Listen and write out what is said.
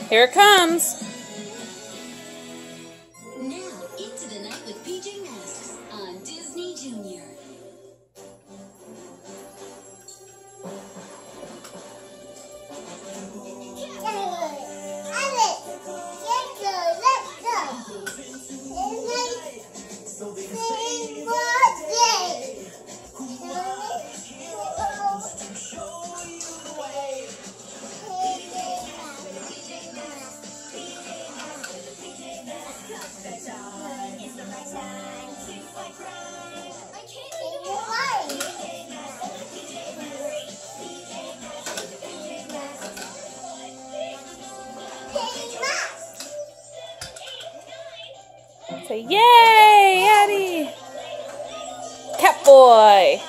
Here it comes. Now, into the night with PJ Masks on Disney Junior. Say yay, Addie! Catboy!